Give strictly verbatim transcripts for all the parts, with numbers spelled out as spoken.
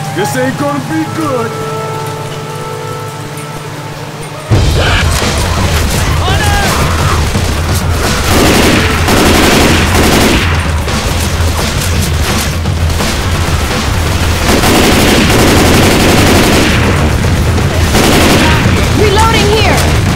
This ain't gonna be good. Reloading here!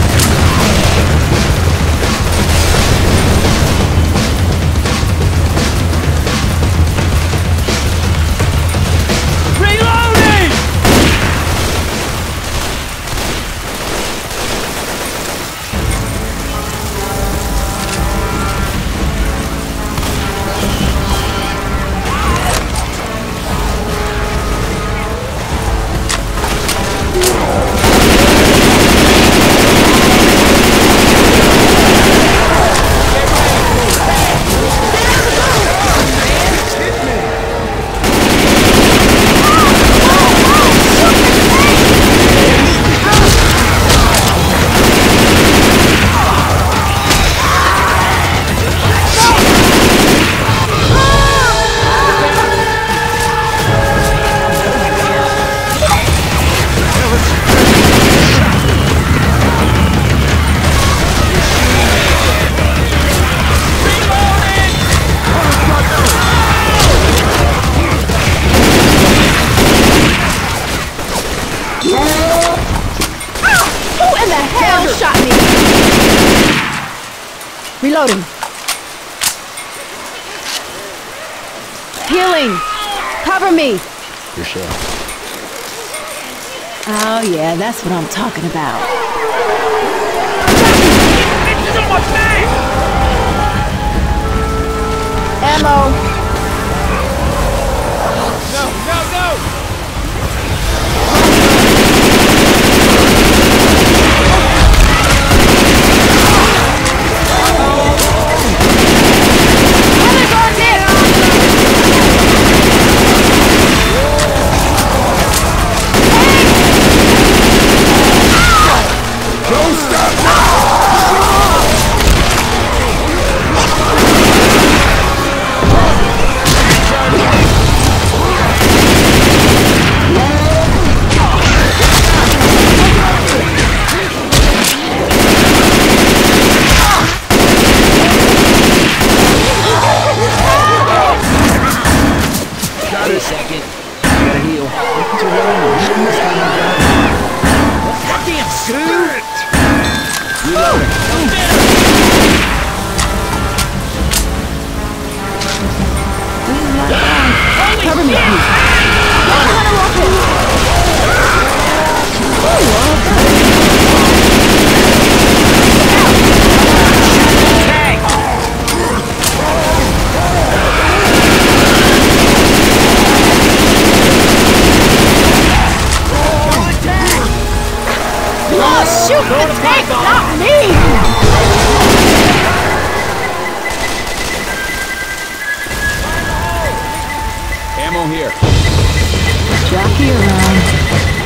Reloading. Healing. Cover me. Your shell. Oh yeah, that's what I'm talking about. It's so much pain! Ammo. No, no, no! Cover me, please. Oh, shoot the tank, not me! Ammo here. Jockey around.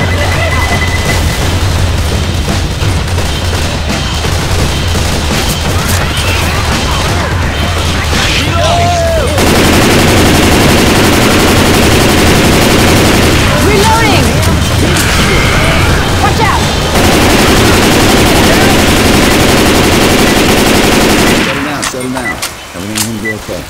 Reloading! Watch out! Settle down, settle down. Everything's gonna be okay.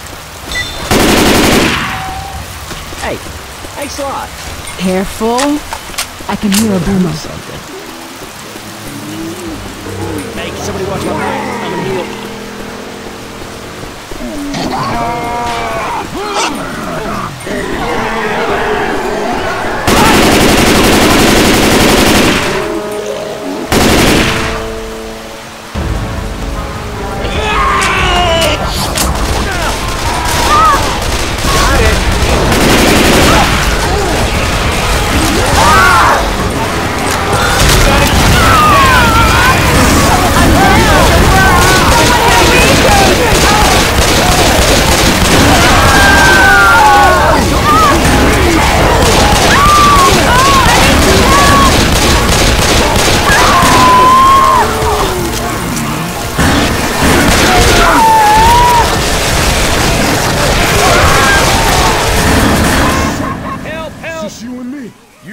Hey, hey, Slot. Careful. I can hear a boomer. Something. Hey, can somebody watch my back? I'm gonna heal.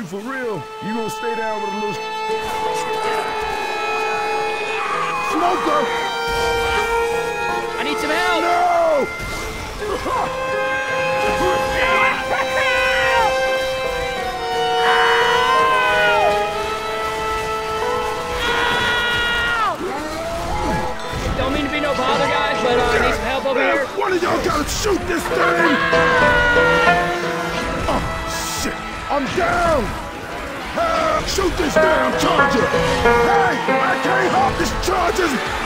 You for real? You gonna stay down with a little smoker? I need some help! No! Don't mean to be no bother, guys, but uh, I need some help over Man, here. one of y'all gotta shoot this thing! Oh, shit! I'm down! Ah, shoot this damn charger! Hey! I can't help this charger!